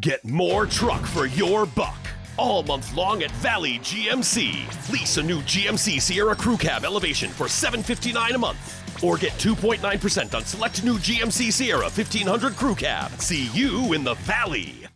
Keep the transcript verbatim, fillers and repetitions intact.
Get more truck for your buck. All month long at Valley G M C. Lease a new G M C Sierra Crew Cab Elevation for seven hundred fifty-nine dollars a month. Or get two point nine percent on select new G M C Sierra fifteen hundred Crew Cab. See you in the Valley.